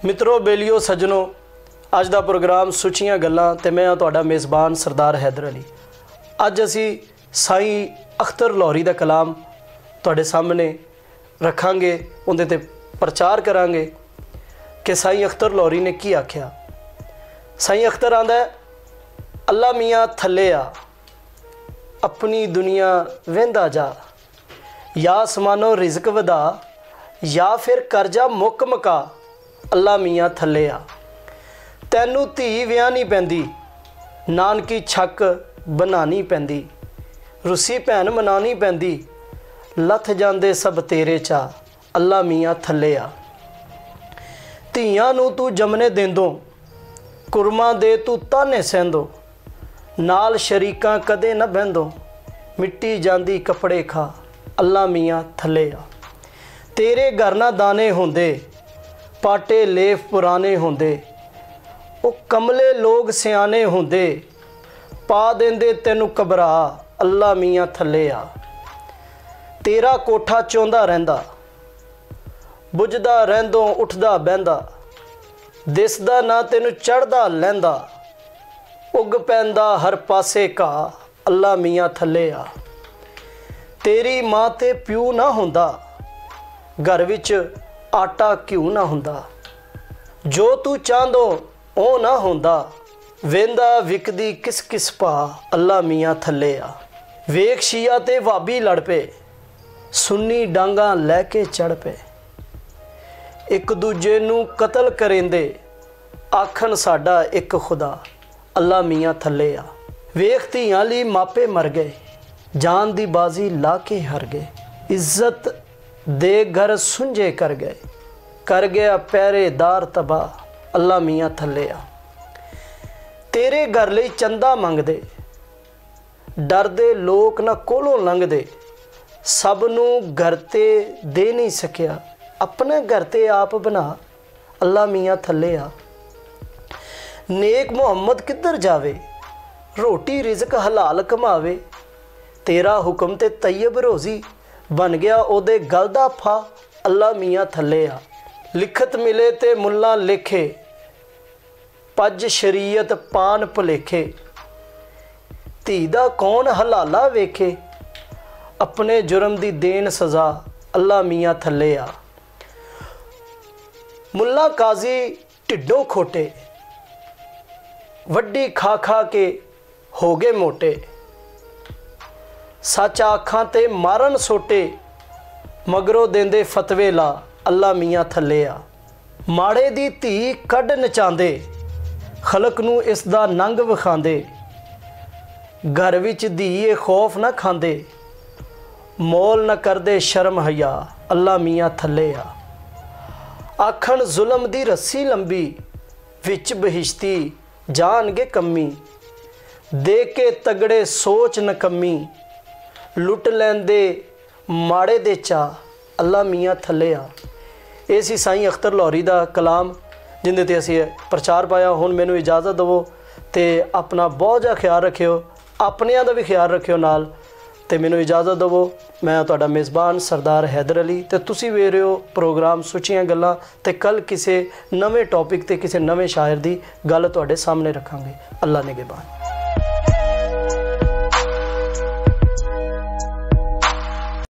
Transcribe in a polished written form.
मित्रों बेलियो सज्जनों अज का प्रोग्राम सुचियां गल्लां ते मैं तुहाडा मेज़बान सरदार हैदर अली। अज असी साईं अख्तर लाहौरी का कलाम तुहाडे सामने रखांगे, उहदे ते प्रचार करांगे कि साईं अख्तर लाहौरी ने की आख्या। साईं अख्तर आंदा है, अल्लाह मियाँ थल्ले आ, अपनी दुनिया वेंदा जा, या आसमानों रिज़्क वधा या फिर करजा मुक मका। अल्लाह मियाँ थल्ले आ, तैनू धी विआहनी पैंदी, नानकी छक बनानी पैंदी, रुसी भैन मनानी पैंदी, लथ जांदे सब तेरे चा। अल्लाह मियाँ थल्ले आ, धीआं नू तू जमने देंदों, कुरमा दे तू ताने सहंदों, नाल शरीकां कदे न बहंदों, मिट्टी जांदी कपड़े खा। अल्लाह मियाँ थल्ले आ, तेरे घर ना दाने होंदे, पाटे लेफ पुराने होंदे, वो कमले लोग सियाने होंदे, पा देंदे तैनू घबरा। अल्लाह मियाँ थल्ले आ, तेरा कोठा चौंदा रहिंदा, बुझदा रहिंदों उठदा बहिंदा, दिसदा ना तैनू चढ़दा लहिंदा, उग पैंदा हर पासे घा। अल्लाह मियाँ थल्ले आ, तेरी माँ ते प्यू ना हुंदा, घर विच आटा घ्यू ना हुंदा, जो तू चाहंदो ओ ना हुंदा, वेंदा विकदी किस किस पा। अल्लाह मियाँ थल्ले आ, वेख शिया ते वाबी लड़ पे, सुन्नी डांगा लैके चढ़ पे, एक दूजे नू कतल करेंदे, आखन साडा एक खुदा। अल्लाह मियाँ थल्ले आ, वेख धीआं लई मापे मर गए, जान दी बाजी ला के हर गए, इज्जत दे घर सुंझे कर गया पहरेदार तबाह। अल्लाह मियाँ थल्ले आ, तेरे घर लई चंदा मंगदे, डरदे लोक ना कोलों लंघदे, सब नू घर ते दे नहीं सकिया, अपने घर ते आप बना। अल्लाह मियाँ थल्ले आ, नेक मुहम्मद किधर जावे, रोटी रिज़क हलाल कमावे, तेरा हुक्म ते तैयब रोज़ी, बन गया ओदे गल दा फा। अल्लाह मियाँ थल्ले आ, लिखत मिले ते मुल्ला लेखे, पज शरीयत पान भुलेखे, धी दा कौन हलाला वेखे, अपने जुर्म दी देन सज़ा। अल्लाह मियाँ थल्ले आ, मुल्ला काजी ढिड्डों खोटे, वड्डी खा खा के हो गए मोटे, सच आखां ते मारन सोटे, मगरों देंदे फतवे ला। अल्लाह मियाँ थल्ले आ, माड़े दी धी कढ नचांदे, खलक नू इस दा नंग विखांदे, घर विच धीए खौफ न खांदे, मोल न करदे शर्म हया। अल्लाह मियाँ थल्ले आ, आखन जुल्म दी रस्सी लंबी, विच बहिश्ती जाणगे कमी, दे के तगड़े सोच नकम्मी, लुट लैंदे माड़े दे चा। अल्लाह मियाँ थल्ले आ। ये सी साईं अख्तर लाहौरी का कलाम जिंदे ते असी प्रचार पाया। हुण मैनू इजाज़त दवो ते अपना बहुत जा ख्याल रखियो, अपनियां दा भी ख्याल रखियो नाल, ते मैनू इजाज़त दवो। मैं तुहाडा मेज़बान सरदार हैदर अली, ते तुसी वेख रहे हो प्रोग्राम सुचियां गल्लां, ते कल किसी नवे टॉपिक ते किसी नवे शायर की गल तुहाडे सामने रखांगे। अल्लाह निगहबान।